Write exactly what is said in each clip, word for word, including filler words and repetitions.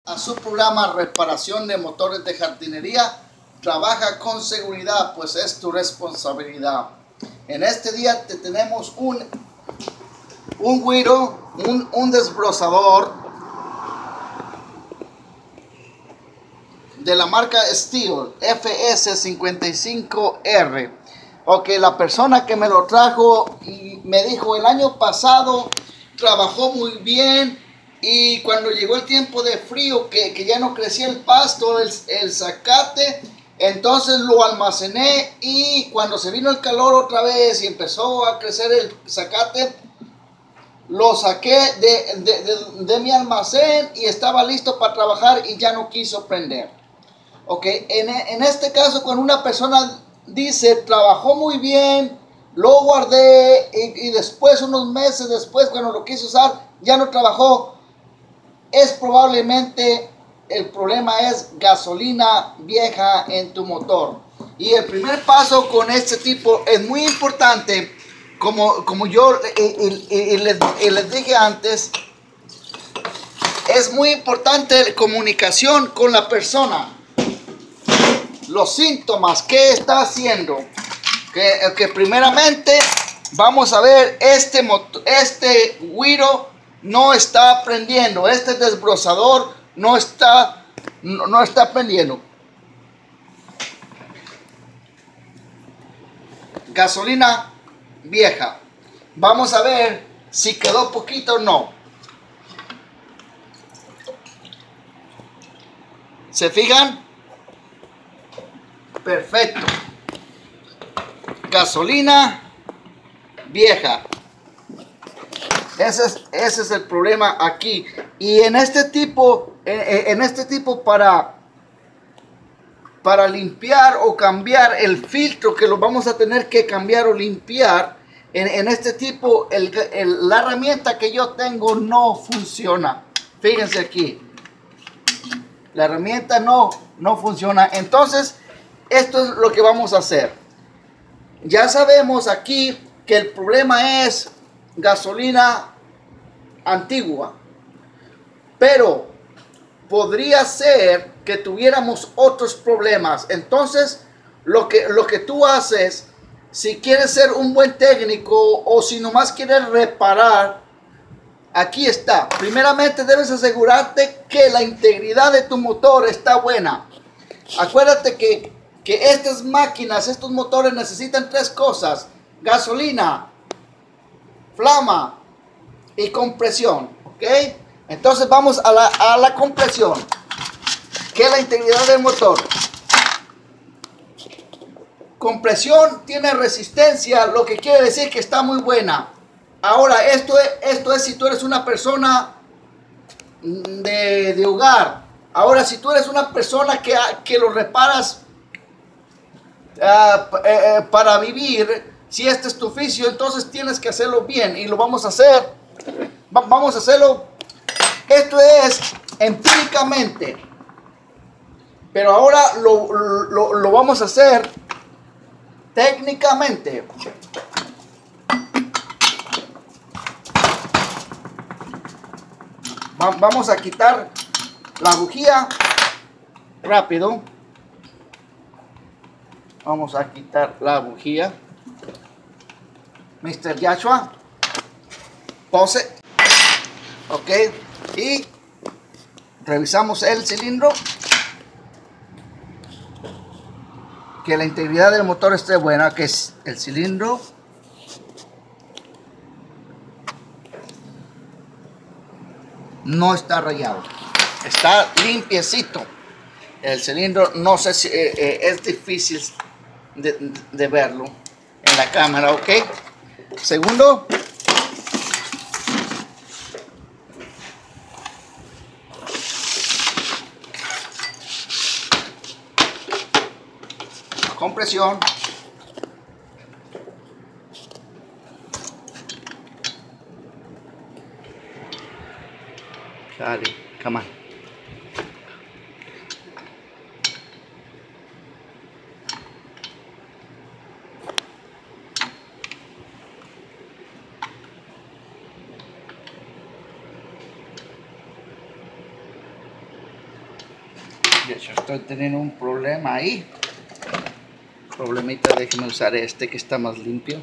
A su programa Reparación de Motores de Jardinería. Trabaja con seguridad, pues es tu responsabilidad. En este día te tenemos un un güiro, un, un desbrozador de la marca Stihl F S cincuenta y cinco R. Ok, la persona que me lo trajo y me dijo el año pasado trabajó muy bien, y cuando llegó el tiempo de frío que, que ya no crecía el pasto, el, el zacate, entonces lo almacené, y cuando se vino el calor otra vez y empezó a crecer el zacate, lo saqué de, de, de, de mi almacén y estaba listo para trabajar y ya no quiso prender. Ok, en, en este caso, cuando una persona dice trabajó muy bien, lo guardé y, y después, unos meses después, cuando lo quise usar, ya no trabajó, es probablemente el problema es gasolina vieja en tu motor. Y el primer paso con este tipo es muy importante, como, como yo y, y, y les, y les dije antes, es muy importante la comunicación con la persona. Los síntomas, ¿qué está haciendo? Que, que primeramente vamos a ver, este, motor, este güiro no está prendiendo, este desbrozador no está, no, no está prendiendo. Gasolina vieja. Vamos a ver si quedó poquito o no. ¿Se fijan? Perfecto. Gasolina vieja. Ese es, ese es el problema aquí. Y en este tipo, en, en este tipo para, para limpiar o cambiar el filtro, que lo vamos a tener que cambiar o limpiar, en, en este tipo, el, el, la herramienta que yo tengo no funciona. Fíjense aquí. La herramienta no, no funciona. Entonces, esto es lo que vamos a hacer. Ya sabemos aquí que el problema es gasolina antigua, pero podría ser que tuviéramos otros problemas. Entonces, lo que, lo que tú haces, si quieres ser un buen técnico o si nomás quieres reparar, aquí está. Primeramente debes asegurarte que la integridad de tu motor está buena. Acuérdate que, que estas máquinas, estos motores necesitan tres cosas: gasolina, flama y compresión. ¿Ok? Entonces vamos a la, a la compresión, que es la integridad del motor. Compresión tiene resistencia, lo que quiere decir que está muy buena. Ahora, esto es, esto es si tú eres una persona de, de hogar. Ahora, si tú eres una persona que, que lo reparas uh, eh, para vivir, si este es tu oficio, entonces tienes que hacerlo bien, y lo vamos a hacer. Va, vamos a hacerlo. Esto es empíricamente, pero ahora lo, lo, lo vamos a hacer técnicamente. Vamos a quitar la bujía rápido. Vamos a quitar la bujía. mister Joshua, pose. Ok. Y revisamos el cilindro. Que la integridad del motor esté buena. Que es el cilindro. No está rayado, está limpiecito. El cilindro, no sé si eh, eh, es difícil de, de verlo en la cámara. Ok. Segundo, compresión. Dale, come on. Yo estoy teniendo un problema ahí. Problemita, déjeme usar este que está más limpio.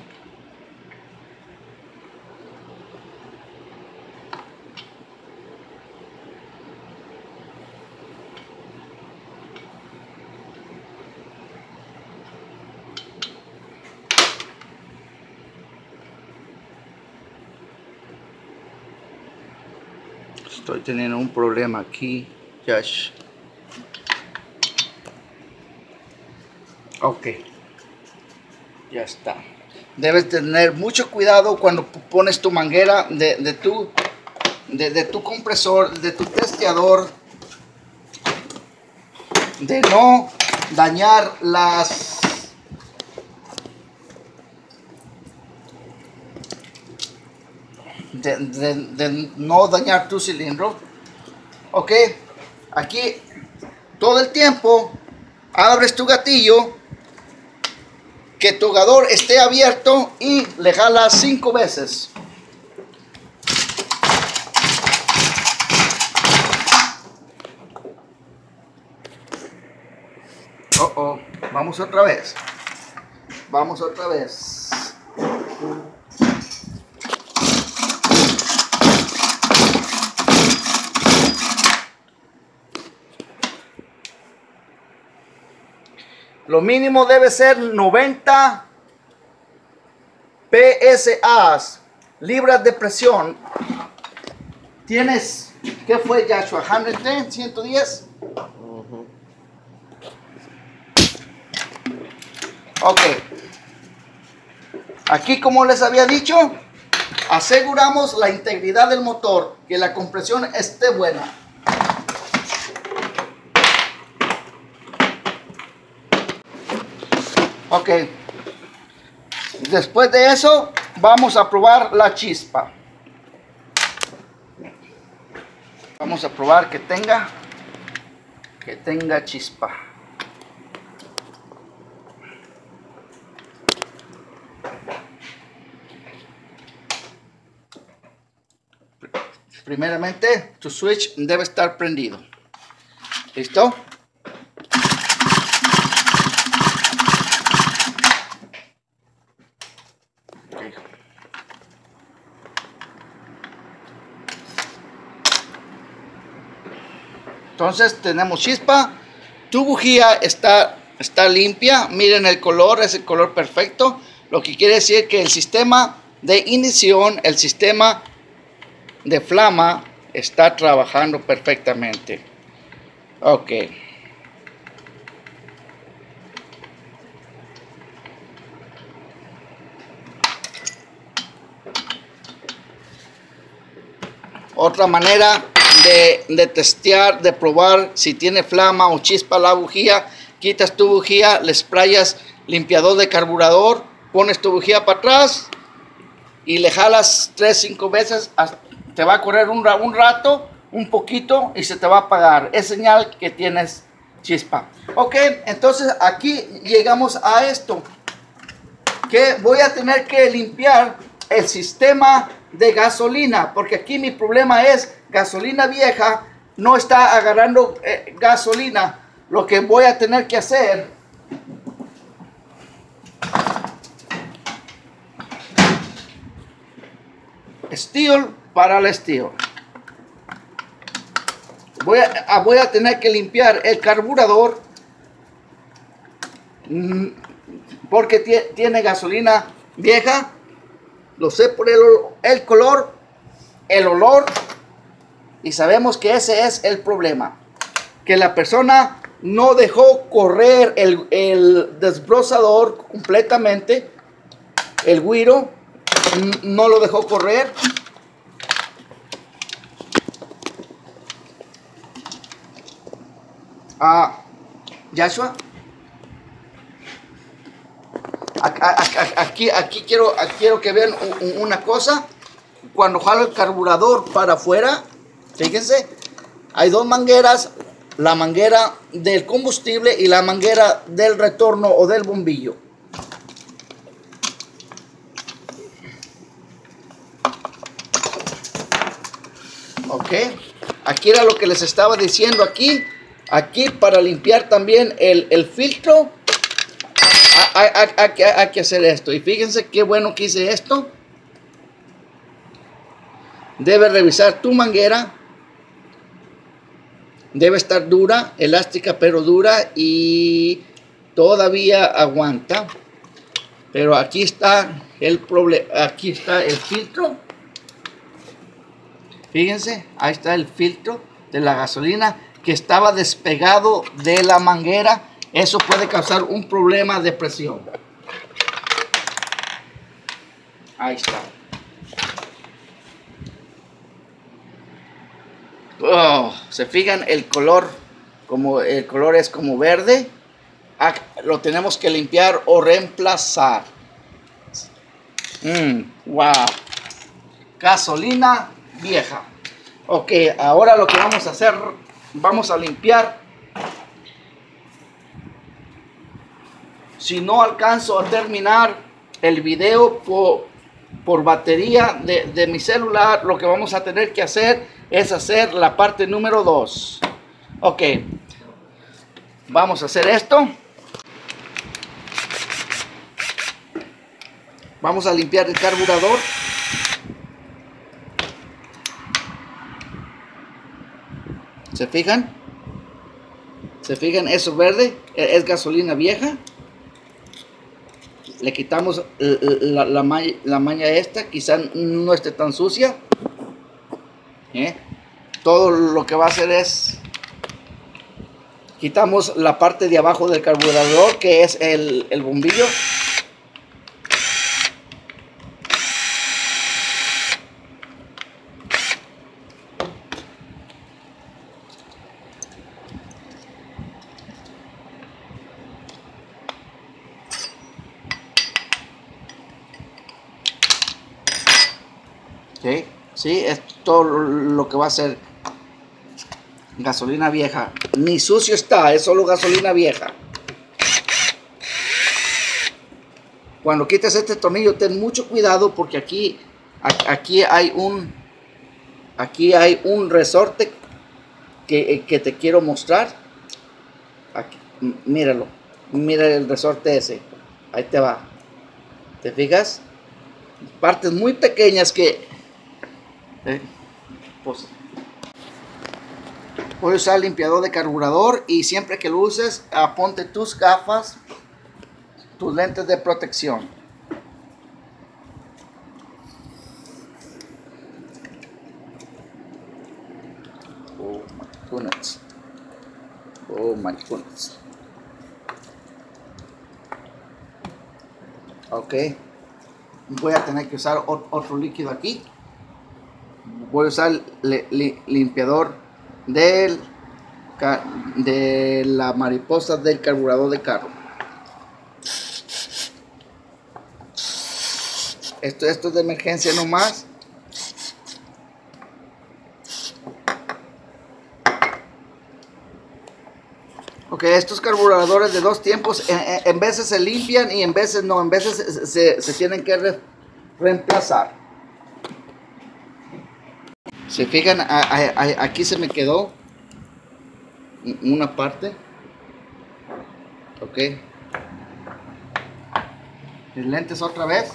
Estoy teniendo un problema aquí, Josh. Ok, ya está. Debes tener mucho cuidado cuando pones tu manguera de, de, tu, de, de tu compresor, de tu testeador, de no dañar las de, de, de no dañar tu cilindro. Ok, aquí todo el tiempo abres tu gatillo, que tu jugador esté abierto y le jalas cinco veces. Oh, oh. Vamos otra vez. Vamos otra vez. Lo mínimo debe ser noventa P S A, libras de presión. Tienes, ¿qué fue, Joshua? ¿ciento diez? ¿ciento diez? Uh-huh. Ok. Aquí, como les había dicho, aseguramos la integridad del motor, que la compresión esté buena. Ok, después de eso vamos a probar la chispa. Vamos a probar que tenga que tenga chispa. Primeramente, tu switch debe estar prendido. ¿Listo? Entonces tenemos chispa, tu bujía está, está limpia, miren el color, es el color perfecto, lo que quiere decir que el sistema de ignición, el sistema de flama está trabajando perfectamente. Ok. Otra manera De, de testear, de probar si tiene flama o chispa la bujía, quitas tu bujía, le sprayas limpiador de carburador, pones tu bujía para atrás y le jalas tres, cinco veces, te va a correr un, un rato, un poquito y se te va a apagar. Es señal que tienes chispa. Ok, entonces aquí llegamos a esto, que voy a tener que limpiar el sistema de gasolina, porque aquí mi problema es gasolina vieja, no está agarrando eh, gasolina. Lo que voy a tener que hacer steel para el steel, voy a, voy a tener que limpiar el carburador porque tiene gasolina vieja. Lo sé por el, el color, el olor, y sabemos que ese es el problema, que la persona no dejó correr el, el desbrozador completamente, el güiro no lo dejó correr. Ah, Joshua, aquí, aquí, quiero, aquí quiero que vean una cosa. Cuando jalo el carburador para afuera, fíjense, hay dos mangueras, la manguera del combustible y la manguera del retorno o del bombillo. Ok, aquí era lo que les estaba diciendo aquí, Aquí para limpiar también el, el filtro hay, hay, hay, hay que hacer esto. Y fíjense qué bueno que hice esto. Debes revisar tu manguera. Debe estar dura, elástica pero dura y todavía aguanta. Pero aquí está el problema. Aquí está el filtro. Fíjense, ahí está el filtro de la gasolina que estaba despegado de la manguera. Eso puede causar un problema de presión. Ahí está. Oh, se fijan el color, como el color es como verde. Ah, lo tenemos que limpiar o reemplazar. Mm, wow. Gasolina vieja. Ok, ahora lo que vamos a hacer, vamos a limpiar. Si no alcanzo a terminar el video por, por batería de, de mi celular, lo que vamos a tener que hacer es hacer la parte número dos. Ok, vamos a hacer esto. Vamos a limpiar el carburador. ¿Se fijan? ¿Se fijan? Eso verde es gasolina vieja. Le quitamos la, la, la, malla, la maña esta, quizá no esté tan sucia. ¿Eh? Todo lo que va a hacer es quitamos la parte de abajo del carburador, que es el, el bombillo. ¿Sí? ¿Sí? Es todo lo que va a ser gasolina vieja. Ni sucio está, es solo gasolina vieja. Cuando quites este tornillo, ten mucho cuidado porque aquí, aquí hay un, aquí hay un resorte que, que te quiero mostrar. Aquí, míralo, mira el resorte ese. Ahí te va. ¿Te fijas? Partes muy pequeñas que Eh, pues, voy a usar limpiador de carburador y siempre que lo uses, ah, ponte tus gafas, tus lentes de protección. Oh my goodness. Oh my goodness. Ok. Voy a tener que usar otro líquido aquí. Voy a usar le, li, limpiador del, de la mariposa del carburador de carro. Esto, esto es de emergencia nomás. Ok, estos carburadores de dos tiempos en, en veces se limpian y en veces no, en veces se, se, se tienen que re, reemplazar. Se fijan, a, a, a, aquí se me quedó una parte. Ok. Mis lentes otra vez.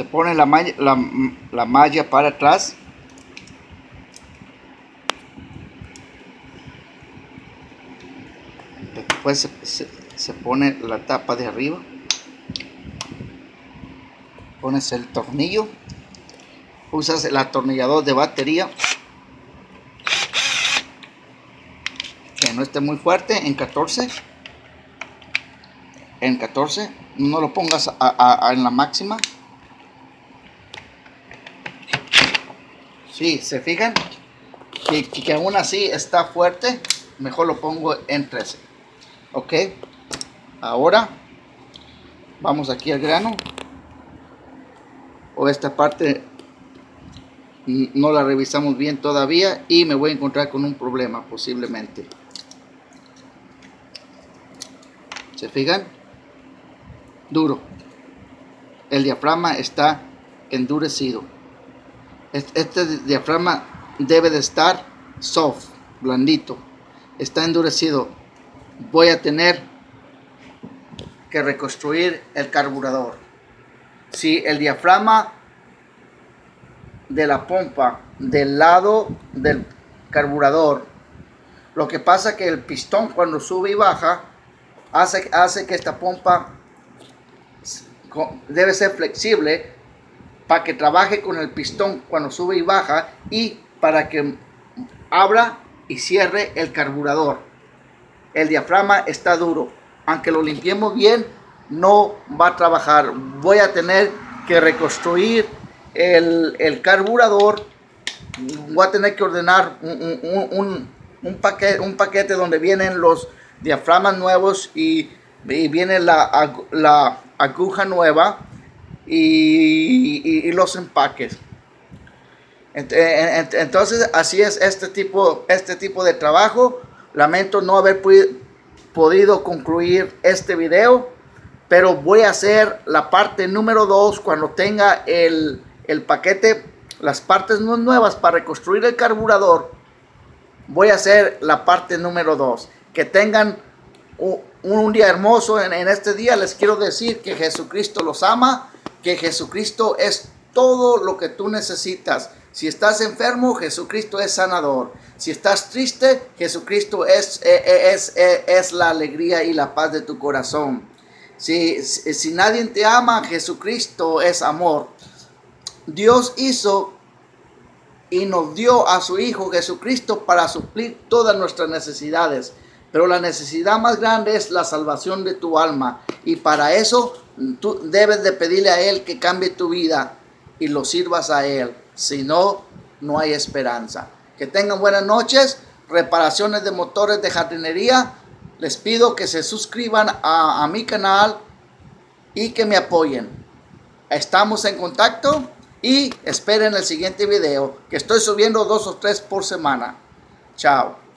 pone la malla, la, la malla para atrás. Después se, se, se pone la tapa de arriba. Pones el tornillo. Usas el atornillador de batería. Que no esté muy fuerte, en catorce. En catorce. No lo pongas a, a, a en la máxima. Sí, ¿se fijan? Que, que, que aún así está fuerte. Mejor lo pongo en trece. Ok. Ahora vamos aquí al grano. O esta parte no la revisamos bien todavía y me voy a encontrar con un problema posiblemente. ¿Se fijan? Duro. El diafragma está endurecido. Este diafragma debe de estar soft, blandito. Está endurecido. Voy a tener que reconstruir el carburador. Si el diafragma de la pompa del lado del carburador, lo que pasa que el pistón cuando sube y baja hace, hace que esta pompa debe ser flexible para que trabaje con el pistón cuando sube y baja y para que abra y cierre el carburador. El diafragma está duro, aunque lo limpiemos bien no va a trabajar. Voy a tener que reconstruir el, el carburador. Voy a tener que ordenar un, un, un, un, paquete, un paquete donde vienen los diafragmas nuevos y, y viene la, la aguja nueva y, y, y los empaques. Entonces así es este tipo, este tipo de trabajo. Lamento no haber podido concluir este video, pero voy a hacer la parte número dos cuando tenga el, el paquete, las partes nuevas para reconstruir el carburador. Voy a hacer la parte número dos. Que tengan un, un día hermoso. En, en este día les quiero decir que Jesucristo los ama, que Jesucristo es todo lo que tú necesitas. Si estás enfermo, Jesucristo es sanador. Si estás triste, Jesucristo es, es, es, es la alegría y la paz de tu corazón. Si, si, si nadie te ama, Jesucristo es amor. Dios hizo y nos dio a su Hijo Jesucristo para suplir todas nuestras necesidades. Pero la necesidad más grande es la salvación de tu alma. Y para eso tú debes de pedirle a Él que cambie tu vida y lo sirvas a Él. Si no, no hay esperanza. Que tengan buenas noches. Reparaciones de motores de jardinería. Les pido que se suscriban a, a mi canal y que me apoyen. Estamos en contacto y esperen el siguiente video, que estoy subiendo dos o tres por semana. Chao.